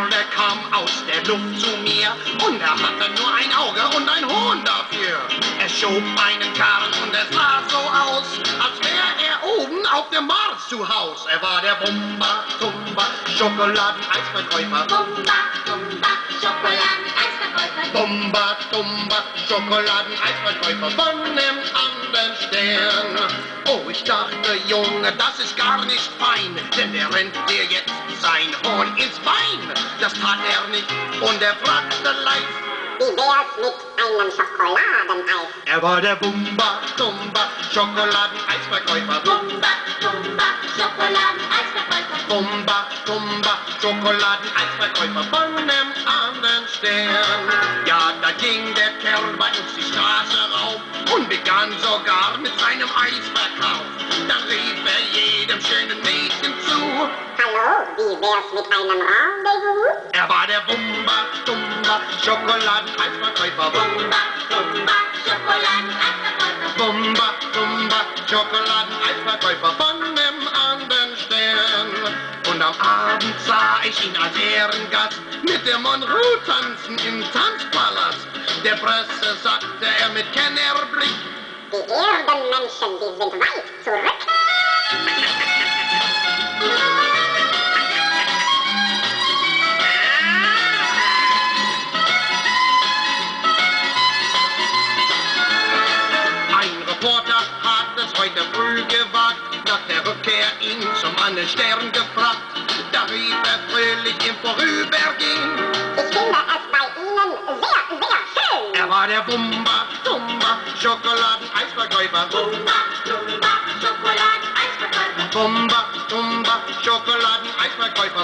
Sterne kam aus der Luft zu mir und er hatte nur ein Auge und ein Horn dafür. Er schob einen Karren und es sah so aus, als wäre er oben auf dem Mars zu Haus. Er war der Bumba, Tumba, Schokoladeneisverkäufer. Bumba, Tumba, Schokoladeneisverkäufer. Bumba, Tumba, Schokoladeneisverkäufer von dem anderen Stern. Oh, ich dachte, Junge, das ist gar nicht fein, denn der rennt dir jetzt sein Horn ins Bein. Das tat er nicht und er fragte leicht: Wie wär's mit einem Schokoladeneis? Er war der Bumba, Tumba, Schokoladeneisverkäufer. Bumba, Tumba, Schokoladeneisverkäufer. Bumba, Tumba, Schokoladeneisverkäufer von dem anderen Stern. Ja, da ging der Kerl bei uns die Straße rauf und begann sogar mit seinem Eisverkauf. Dann rief er jedem schönen Mädchen zu: Hallo, wie wär's mit einem Rendezvous? Er war der Bumba, Tumba, Schokoladeneisverkäufer. Bumba, Tumba, Schokoladeneisverkäufer. Bumba, Tumba, Schokoladeneisverkäufer von dem anderen Stern. Und am Abend sah ich ihn als Ehrengast mit der Monroe tanzen im Tanzpalast. Der Presse sagte er mit Kennerblick: Die Erdenmenschen, die sind weit zurück. Ein Reporter hat es heute früh gewagt, nach der Rückkehr ihn zum anderen Stern gefragt. Da rief er fröhlich im Vorübergehen: Ich finde es bei Ihnen sehr, sehr schön. Er war der Bumba, Tumba, Schokoladeneisverkäufer. Bumba, Tumba, Schokoladeneisverkäufer. Bumba, Tumba, Schokoladeneisverkäufer